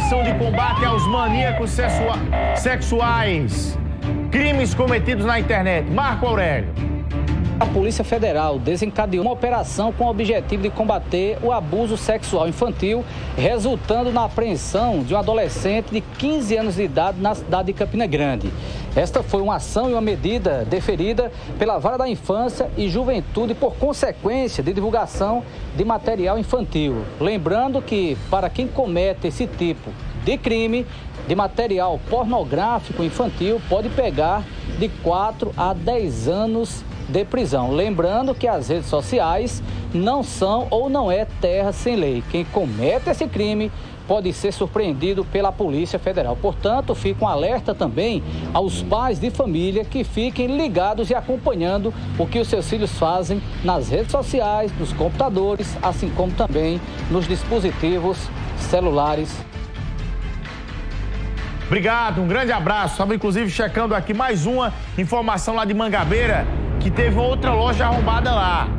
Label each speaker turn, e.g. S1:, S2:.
S1: ação de combate aos maníacos sexuais. Crimes cometidos na internet. Marco Aurélio.
S2: A Polícia Federal desencadeou uma operação com o objetivo de combater o abuso sexual infantil, resultando na apreensão de um adolescente de 15 anos de idade na cidade de Campina Grande. Esta foi uma ação e uma medida deferida pela Vara da Infância e Juventude por consequência de divulgação de material infantil. Lembrando que, para quem comete esse tipo de crime, de material pornográfico infantil, pode pegar de 4 a 10 anos de prisão. Lembrando que as redes sociais não são ou não é terra sem lei. Quem comete esse crime pode ser surpreendido pela Polícia Federal. Portanto, fica um alerta também aos pais de família que fiquem ligados e acompanhando o que os seus filhos fazem nas redes sociais, nos computadores, assim como também nos dispositivos celulares.
S1: Obrigado, um grande abraço. Estava inclusive checando aqui mais uma informação lá de Mangabeira, que teve outra loja arrombada lá.